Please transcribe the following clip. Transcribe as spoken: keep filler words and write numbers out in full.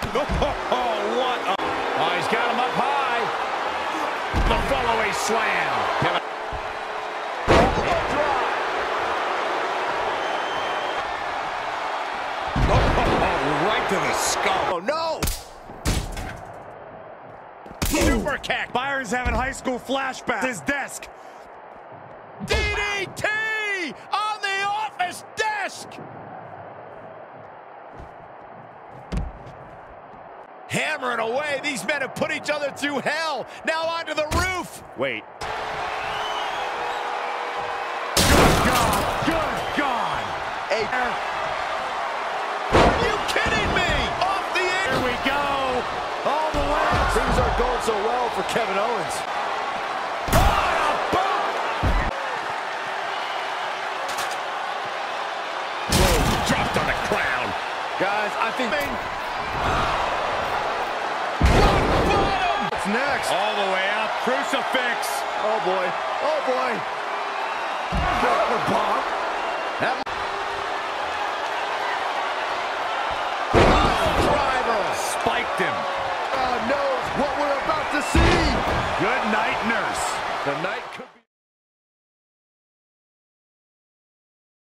Oh, what a... Oh, he's got him up high. The Fallaway Slam. Kevin. Oh, right to the skull. Oh, no. Superkick. Byron's having high school flashbacks. His desk. D D T on the office desk. Hammering away. These men have put each other through hell. Now onto the roof. Wait. Good God. Good God. Hey. Are you kidding me? Off the air. Here we go. All the way. Things aren't going so well for Kevin Owens. Whoa, dropped on the crown. Guys, I think... What's next? All the way up. Crucifix. Oh, boy. Oh, boy. Powerbomb. That... Piledriver. Spiked him. God knows what we're about to see. Good night, nurse. The night...